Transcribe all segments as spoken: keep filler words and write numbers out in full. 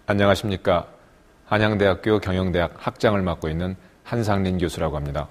안녕하십니까. 한양대학교 경영대학 학장을 맡고 있는 한상린 교수라고 합니다.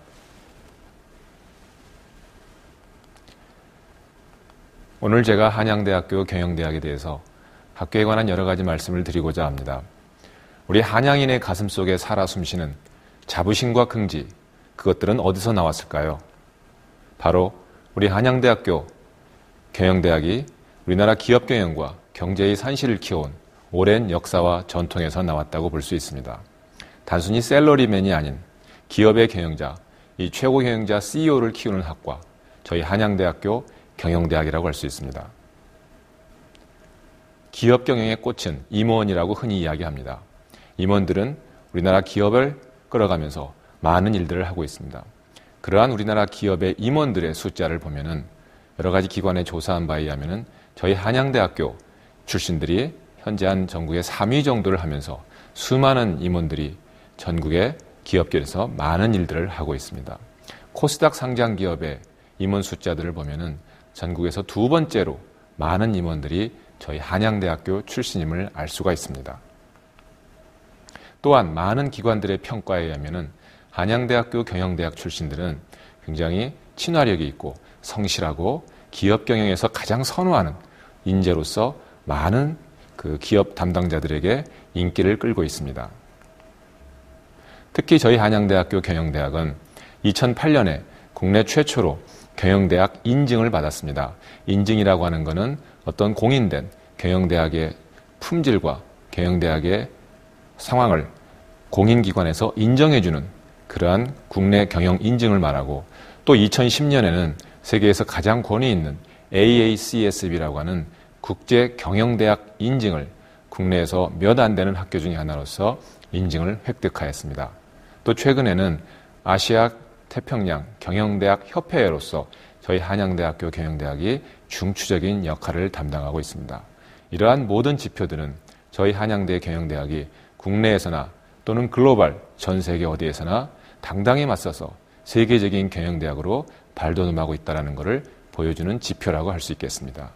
오늘 제가 한양대학교 경영대학에 대해서 학교에 관한 여러 가지 말씀을 드리고자 합니다. 우리 한양인의 가슴 속에 살아 숨쉬는 자부심과 긍지, 그것들은 어디서 나왔을까요? 바로 우리 한양대학교 경영대학이 우리나라 기업 경영과 경제의 산실을 키워온 오랜 역사와 전통에서 나왔다고 볼 수 있습니다. 단순히 셀러리맨이 아닌 기업의 경영자, 이 최고 경영자 씨이오를 키우는 학과, 저희 한양대학교 경영대학이라고 할 수 있습니다. 기업 경영의 꽃은 임원이라고 흔히 이야기합니다. 임원들은 우리나라 기업을 끌어가면서 많은 일들을 하고 있습니다. 그러한 우리나라 기업의 임원들의 숫자를 보면은 여러 가지 기관에 조사한 바에 의하면은 저희 한양대학교 출신들이 현재 한 전국에 삼 위 정도를 하면서 수많은 임원들이 전국의 기업계에서 많은 일들을 하고 있습니다. 코스닥 상장 기업의 임원 숫자들을 보면은 전국에서 두 번째로 많은 임원들이 저희 한양대학교 출신임을 알 수가 있습니다. 또한 많은 기관들의 평가에 의하면은 한양대학교 경영대학 출신들은 굉장히 친화력이 있고 성실하고 기업 경영에서 가장 선호하는 인재로서 많은 그 기업 담당자들에게 인기를 끌고 있습니다. 특히 저희 한양대학교 경영대학은 이천팔 년에 국내 최초로 경영대학 인증을 받았습니다. 인증이라고 하는 것은 어떤 공인된 경영대학의 품질과 경영대학의 상황을 공인기관에서 인정해주는 그러한 국내 경영 인증을 말하고, 또 이천십 년에는 세계에서 가장 권위 있는 에이에이씨에스비라고 하는 국제 경영대학 인증을 국내에서 몇 안 되는 학교 중에 하나로서 인증을 획득하였습니다. 또 최근에는 아시아 태평양 경영대학 협회로서 저희 한양대학교 경영대학이 중추적인 역할을 담당하고 있습니다. 이러한 모든 지표들은 저희 한양대 경영대학이 국내에서나 또는 글로벌 전 세계 어디에서나 당당히 맞서서 세계적인 경영대학으로 발돋움하고 있다는 것을 보여주는 지표라고 할 수 있겠습니다.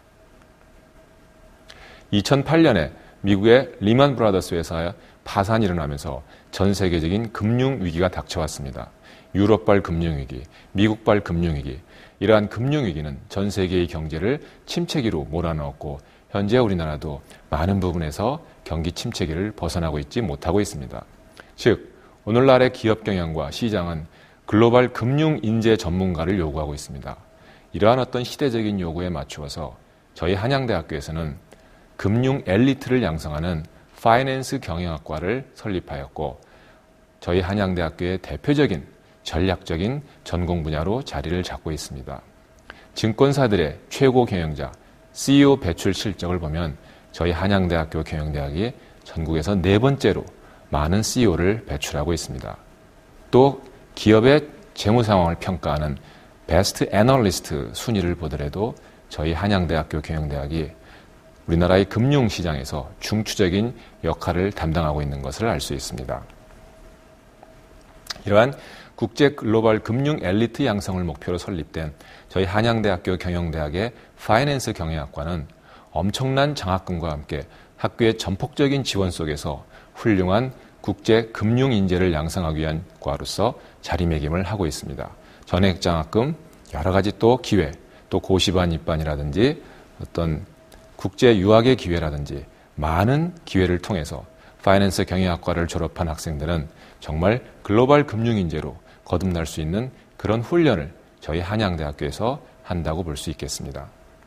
이천팔 년에 미국의 리만 브라더스 회사의 파산이 일어나면서 전 세계적인 금융위기가 닥쳐왔습니다. 유럽발 금융위기, 미국발 금융위기, 이러한 금융위기는 전 세계의 경제를 침체기로 몰아넣었고 현재 우리나라도 많은 부분에서 경기 침체기를 벗어나고 있지 못하고 있습니다. 즉, 오늘날의 기업 경영과 시장은 글로벌 금융 인재 전문가를 요구하고 있습니다. 이러한 어떤 시대적인 요구에 맞추어서 저희 한양대학교에서는 금융 엘리트를 양성하는 파이낸스 경영학과를 설립하였고, 저희 한양대학교의 대표적인 전략적인 전공 분야로 자리를 잡고 있습니다. 증권사들의 최고 경영자, 씨이오 배출 실적을 보면 저희 한양대학교 경영대학이 전국에서 네 번째로 많은 씨이오를 배출하고 있습니다. 또 기업의 재무 상황을 평가하는 베스트 애널리스트 순위를 보더라도 저희 한양대학교 경영대학이 우리나라의 금융시장에서 중추적인 역할을 담당하고 있는 것을 알 수 있습니다. 이러한 국제 글로벌 금융 엘리트 양성을 목표로 설립된 저희 한양대학교 경영대학의 파이낸스 경영학과는 엄청난 장학금과 함께 학교의 전폭적인 지원 속에서 훌륭한 국제 금융 인재를 양성하기 위한 과로서 자리매김을 하고 있습니다. 전액 장학금, 여러 가지 또 기회, 또 고시반 입반이라든지 어떤 국제 유학의 기회라든지 많은 기회를 통해서 파이낸스 경영학과를 졸업한 학생들은 정말 글로벌 금융 인재로 거듭날 수 있는 그런 훈련을 저희 한양대학교에서 한다고 볼 수 있겠습니다.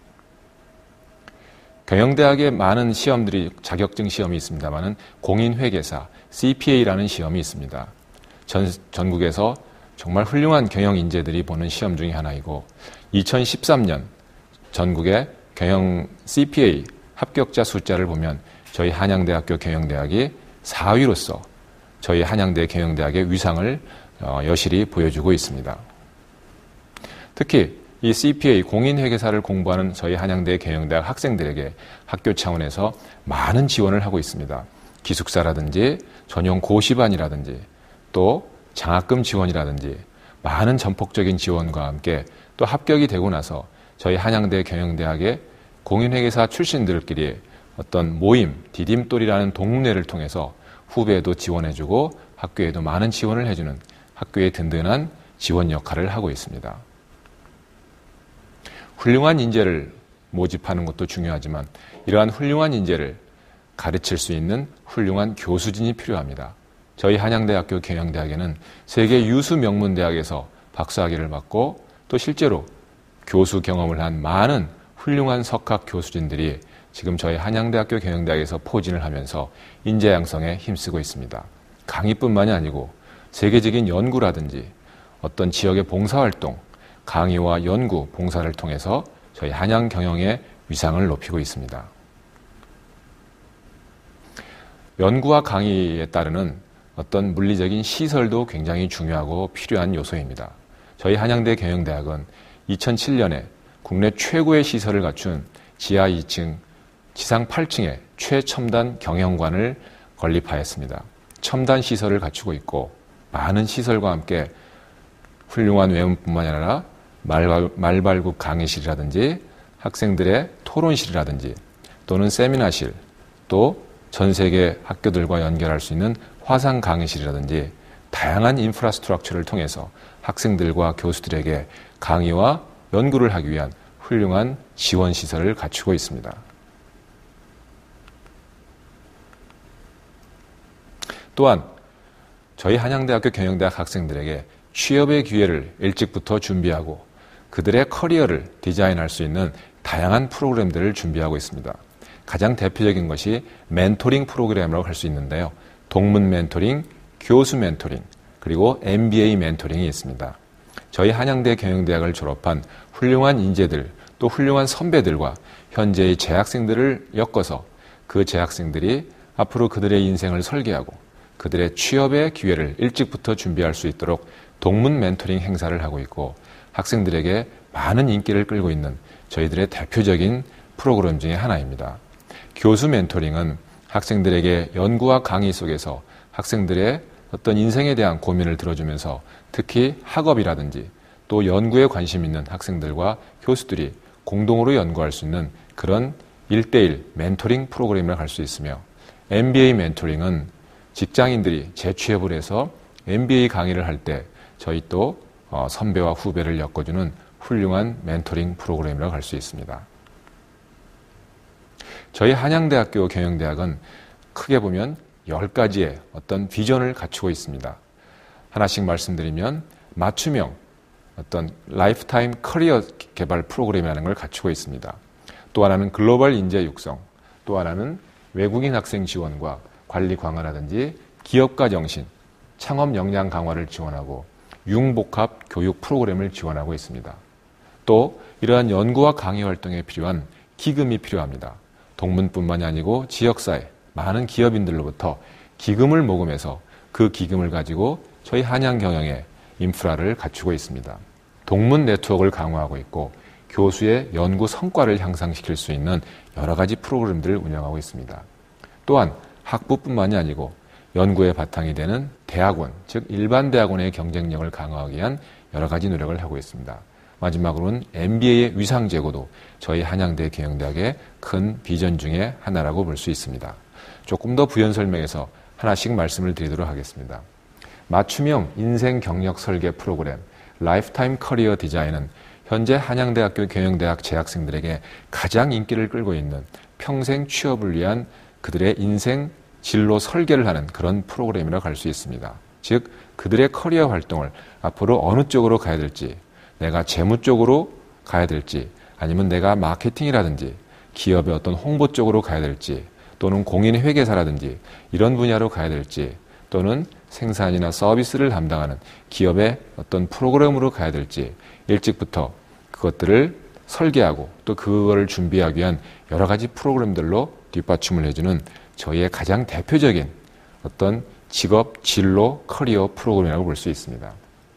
경영대학에 많은 시험들이, 자격증 시험이 있습니다만은 공인회계사 씨피에이라는 시험이 있습니다. 전, 전국에서 정말 훌륭한 경영 인재들이 보는 시험 중에 하나이고, 이천십삼 년 전국의 경영 씨피에이 합격자 숫자를 보면 저희 한양대학교 경영대학이 사 위로서 저희 한양대 경영대학의 위상을 여실히 보여주고 있습니다. 특히 이 씨피에이 공인회계사를 공부하는 저희 한양대 경영대학 학생들에게 학교 차원에서 많은 지원을 하고 있습니다. 기숙사라든지 전용 고시반이라든지 또 장학금 지원이라든지 많은 전폭적인 지원과 함께 또 합격이 되고 나서 저희 한양대 경영대학의 공인회계사 출신들끼리 어떤 모임, 디딤돌이라는 동문회를 통해서 후배에도 지원해주고 학교에도 많은 지원을 해주는 학교의 든든한 지원 역할을 하고 있습니다. 훌륭한 인재를 모집하는 것도 중요하지만 이러한 훌륭한 인재를 가르칠 수 있는 훌륭한 교수진이 필요합니다. 저희 한양대학교 경영대학에는 세계 유수 명문대학에서 박사학위를 받고 또 실제로 교수 경험을 한 많은 훌륭한 석학 교수진들이 지금 저희 한양대학교 경영대학에서 포진을 하면서 인재 양성에 힘쓰고 있습니다. 강의뿐만이 아니고 세계적인 연구라든지 어떤 지역의 봉사활동, 강의와 연구, 봉사를 통해서 저희 한양 경영의 위상을 높이고 있습니다. 연구와 강의에 따르는 어떤 물리적인 시설도 굉장히 중요하고 필요한 요소입니다. 저희 한양대 경영대학은 이천칠 년에 국내 최고의 시설을 갖춘 지하 이 층, 지상 팔 층의 최첨단 경영관을 건립하였습니다. 첨단 시설을 갖추고 있고 많은 시설과 함께 훌륭한 외문뿐만 아니라 말발, 말발굽 강의실이라든지 학생들의 토론실이라든지 또는 세미나실, 또 전 세계 학교들과 연결할 수 있는 화상 강의실이라든지 다양한 인프라스트럭처를 통해서 학생들과 교수들에게 강의와 연구를 하기 위한 훌륭한 지원 시설을 갖추고 있습니다. 또한 저희 한양대학교 경영대학 학생들에게 취업의 기회를 일찍부터 준비하고 그들의 커리어를 디자인할 수 있는 다양한 프로그램들을 준비하고 있습니다. 가장 대표적인 것이 멘토링 프로그램이라고 할 수 있는데요. 동문 멘토링, 교수 멘토링, 그리고 엠비에이 멘토링이 있습니다. 저희 한양대 경영대학을 졸업한 훌륭한 인재들, 또 훌륭한 선배들과 현재의 재학생들을 엮어서 그 재학생들이 앞으로 그들의 인생을 설계하고 그들의 취업의 기회를 일찍부터 준비할 수 있도록 동문 멘토링 행사를 하고 있고 학생들에게 많은 인기를 끌고 있는 저희들의 대표적인 프로그램 중에 하나입니다. 교수 멘토링은 학생들에게 연구와 강의 속에서 학생들의 어떤 인생에 대한 고민을 들어주면서 특히 학업이라든지 또 연구에 관심 있는 학생들과 교수들이 공동으로 연구할 수 있는 그런 일대일 멘토링 프로그램이라고 할 수 있으며 엠비에이 멘토링은 직장인들이 재취업을 해서 엠비에이 강의를 할 때 저희 또 선배와 후배를 엮어주는 훌륭한 멘토링 프로그램이라고 할 수 있습니다. 저희 한양대학교 경영대학은 크게 보면 열 가지의 어떤 비전을 갖추고 있습니다. 하나씩 말씀드리면 맞춤형 어떤 라이프타임 커리어 개발 프로그램이라는 걸 갖추고 있습니다. 또 하나는 글로벌 인재 육성, 또 하나는 외국인 학생 지원과 관리 강화라든지 기업가 정신, 창업 역량 강화를 지원하고 융복합 교육 프로그램을 지원하고 있습니다. 또 이러한 연구와 강의 활동에 필요한 기금이 필요합니다. 동문뿐만이 아니고 지역사회, 많은 기업인들로부터 기금을 모금해서 그 기금을 가지고 저희 한양경영의 인프라를 갖추고 있습니다. 동문 네트워크를 강화하고 있고 교수의 연구 성과를 향상시킬 수 있는 여러 가지 프로그램들을 운영하고 있습니다. 또한 학부뿐만이 아니고 연구의 바탕이 되는 대학원, 즉 일반 대학원의 경쟁력을 강화하기 위한 여러 가지 노력을 하고 있습니다. 마지막으로는 엠비에이의 위상 제고도 저희 한양대 경영대학의 큰 비전 중에 하나라고 볼 수 있습니다. 조금 더 부연 설명해서 하나씩 말씀을 드리도록 하겠습니다. 맞춤형 인생 경력 설계 프로그램 라이프타임 커리어 디자인은 현재 한양대학교 경영대학 재학생들에게 가장 인기를 끌고 있는 평생 취업을 위한 그들의 인생 진로 설계를 하는 그런 프로그램이라고 할 수 있습니다. 즉 그들의 커리어 활동을 앞으로 어느 쪽으로 가야 될지, 내가 재무 쪽으로 가야 될지, 아니면 내가 마케팅이라든지 기업의 어떤 홍보 쪽으로 가야 될지, 또는 공인회계사라든지 이런 분야로 가야 될지, 또는 생산이나 서비스를 담당하는 기업의 어떤 프로그램으로 가야 될지 일찍부터 그것들을 설계하고 또 그거를 준비하기 위한 여러 가지 프로그램들로 뒷받침을 해주는 저희의 가장 대표적인 어떤 직업, 진로, 커리어 프로그램이라고 볼 수 있습니다.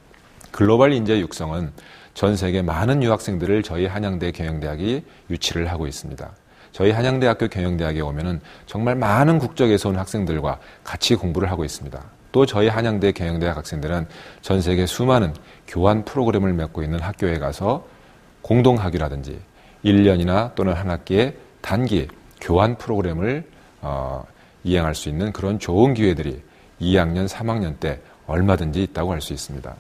글로벌 인재 육성은 전 세계 많은 유학생들을 저희 한양대 경영대학이 유치를 하고 있습니다. 저희 한양대학교 경영대학에 오면은 정말 많은 국적에서 온 학생들과 같이 공부를 하고 있습니다. 또 저희 한양대 경영대학 학생들은 전 세계 수많은 교환 프로그램을 맺고 있는 학교에 가서 공동학위라든지 일 년이나 또는 한 학기에 단기 교환 프로그램을 어, 이행할 수 있는 그런 좋은 기회들이 이 학년, 삼 학년 때 얼마든지 있다고 할 수 있습니다.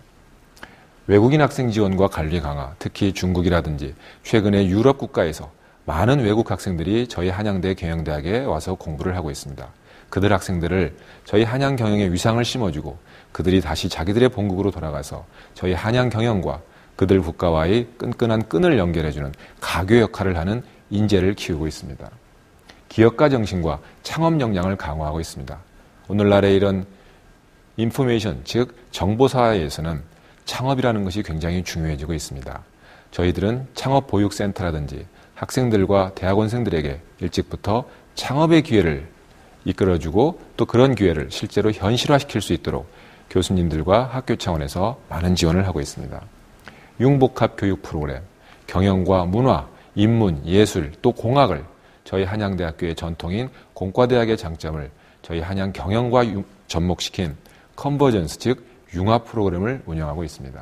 외국인 학생 지원과 관리 강화, 특히 중국이라든지 최근에 유럽 국가에서 많은 외국 학생들이 저희 한양대 경영대학에 와서 공부를 하고 있습니다. 그들 학생들을 저희 한양 경영에 위상을 심어주고 그들이 다시 자기들의 본국으로 돌아가서 저희 한양 경영과 그들 국가와의 끈끈한 끈을 연결해주는 가교 역할을 하는 인재를 키우고 있습니다. 기업가 정신과 창업 역량을 강화하고 있습니다. 오늘날의 이런 인포메이션, 즉 정보사회에서는 창업이라는 것이 굉장히 중요해지고 있습니다. 저희들은 창업보육센터라든지 학생들과 대학원생들에게 일찍부터 창업의 기회를 이끌어주고 또 그런 기회를 실제로 현실화시킬 수 있도록 교수님들과 학교 차원에서 많은 지원을 하고 있습니다. 융복합 교육 프로그램, 경영과 문화, 인문, 예술, 또 공학을 저희 한양대학교의 전통인 공과대학의 장점을 저희 한양 경영과 유, 접목시킨 컨버전스, 즉 융합 프로그램을 운영하고 있습니다.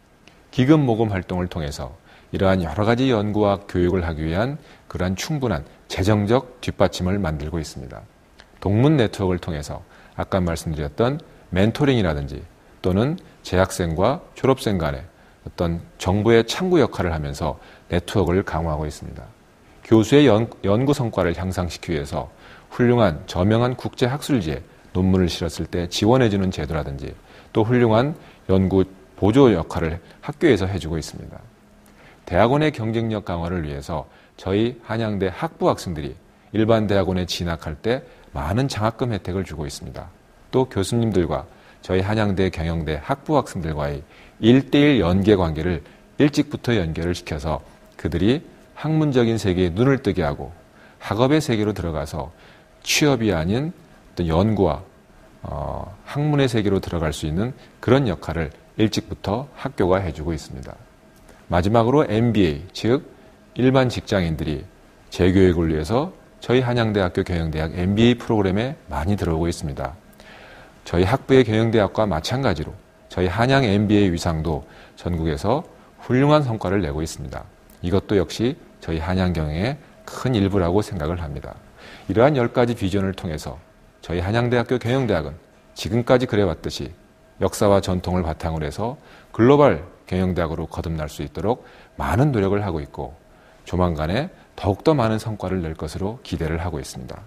기금 모금 활동을 통해서 이러한 여러 가지 연구와 교육을 하기 위한 그러한 충분한 재정적 뒷받침을 만들고 있습니다. 동문 네트워크를 통해서 아까 말씀드렸던 멘토링이라든지 또는 재학생과 졸업생 간의 어떤 정부의 창구 역할을 하면서 네트워크를 강화하고 있습니다. 교수의 연, 연구 성과를 향상시키기 위해서 훌륭한 저명한 국제학술지에 논문을 실었을 때 지원해주는 제도라든지 또 훌륭한 연구 보조 역할을 학교에서 해주고 있습니다. 대학원의 경쟁력 강화를 위해서 저희 한양대 학부 학생들이 일반 대학원에 진학할 때 많은 장학금 혜택을 주고 있습니다. 또 교수님들과 저희 한양대 경영대 학부 학생들과의 일 대일 연계 관계를 일찍부터 연결을 시켜서 그들이 학문적인 세계에 눈을 뜨게 하고 학업의 세계로 들어가서 취업이 아닌 어떤 연구와 어, 학문의 세계로 들어갈 수 있는 그런 역할을 일찍부터 학교가 해주고 있습니다. 마지막으로 엠비에이, 즉 일반 직장인들이 재교육을 위해서 저희 한양대학교 경영대학 엠비에이 프로그램에 많이 들어오고 있습니다. 저희 학부의 경영대학과 마찬가지로 저희 한양 엠비에이 위상도 전국에서 훌륭한 성과를 내고 있습니다. 이것도 역시 저희 한양 경영의 큰 일부라고 생각을 합니다. 이러한 열 가지 비전을 통해서 저희 한양대학교 경영대학은 지금까지 그래왔듯이 역사와 전통을 바탕으로 해서 글로벌 경영대학으로 거듭날 수 있도록 많은 노력을 하고 있고 조만간에 더욱더 많은 성과를 낼 것으로 기대를 하고 있습니다.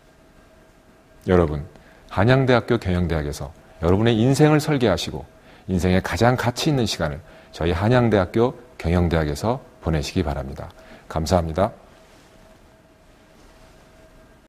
여러분, 한양대학교 경영대학에서 여러분의 인생을 설계하시고 인생의 가장 가치 있는 시간을 저희 한양대학교 경영대학에서 보내시기 바랍니다. 감사합니다.